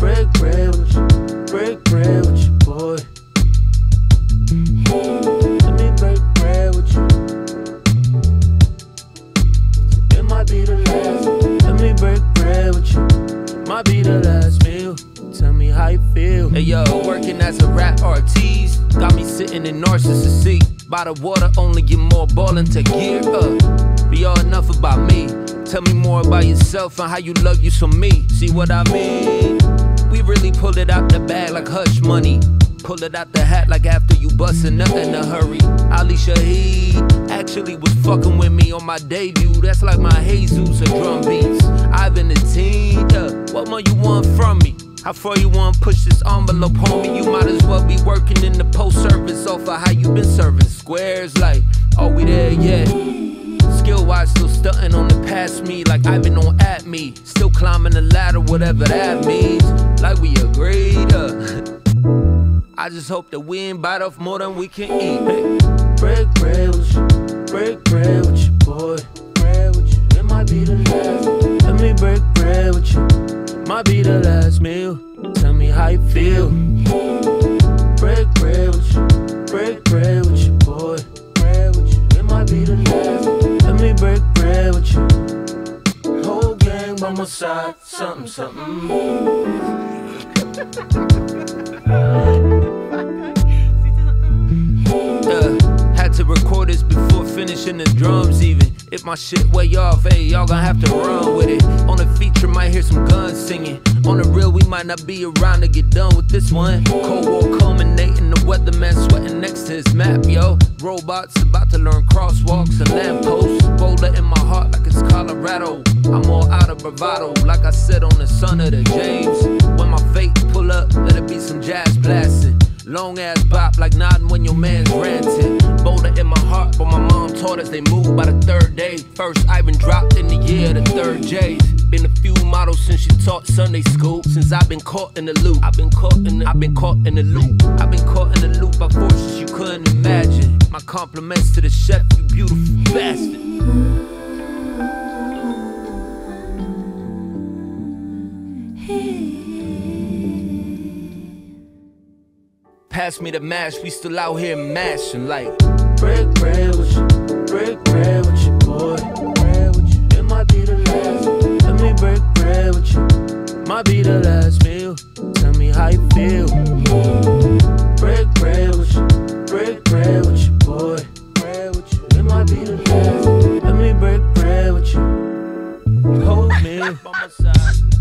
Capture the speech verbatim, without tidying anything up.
break bread with you, break bread with you, boy. Let me break bread with you. It might be the last. Let me break bread with you. Might be the last meal. Tell me how you feel. Hey yo, working as a rap artiste got me sitting in narcissist seat. By the water, only get more ballin' to gear up. But y'all, enough about me. Tell me more about yourself and how you love you some me. See what I mean? We really pulled it out the bag like hush money. Pull it out the hat like after you bustin' up in a hurry. Ali Shaheed actually was fucking with me on my debut. That's like my Jesus or drum beats. Ivan the teen, yeah. What more you want from me? How far you wanna push this envelope, homie? You might as well be working in the post-service off of how you been serving squares. Like, are we there yet? Skill-wise, still stunting on the past me, like Ivan on at me. Still climbing the ladder, whatever that means. Like we agreed. Uh. I just hope that we ain't bite off more than we can eat. Hey, break bread with you, break bread with you, boy. Bread with you, it might be the last. Let me break bread with you. Might be the last meal. Tell me how you feel. Break bread with you, break bread with you, boy. Bread with you, it might be the last. Let me break bread with you. Whole gang by my side, something, something. uh, had to record this before finishing the drums even. If my shit way off, hey, y'all gon' have to run with it. On the feature, might hear some guns singing. On the real, we might not be around to get done with this one. Cold War culminating, the weatherman sweating next to his map, yo. Robots about to learn crosswalks and lampposts. Boulder in my heart like it's Colorado. I'm all out of bravado, like I said on the son of the James. When my fate pull up, let it be some jazz blasting. Long ass bop like nodding when your man's ranting. Boulder in my heart, but my mom taught us they move by the third day. First Ivan dropped in the year, the third J's. Been a few models since she taught Sunday school. Since I've been caught in the loop, I've been caught in the, I've been caught in the loop. I've been caught in the loop by forces you couldn't imagine. My compliments to the chef, you beautiful bastard. Pass me the mash, we still out here mashing like. Break bread with you, break bread with you, boy. Bread with you, it might be the last. Let me break bread with you, might be the last meal. Tell me how you feel. Break bread with you, break bread with you, boy. Bread with you, it might be the last. Let me break bread with you. Hold me by my side.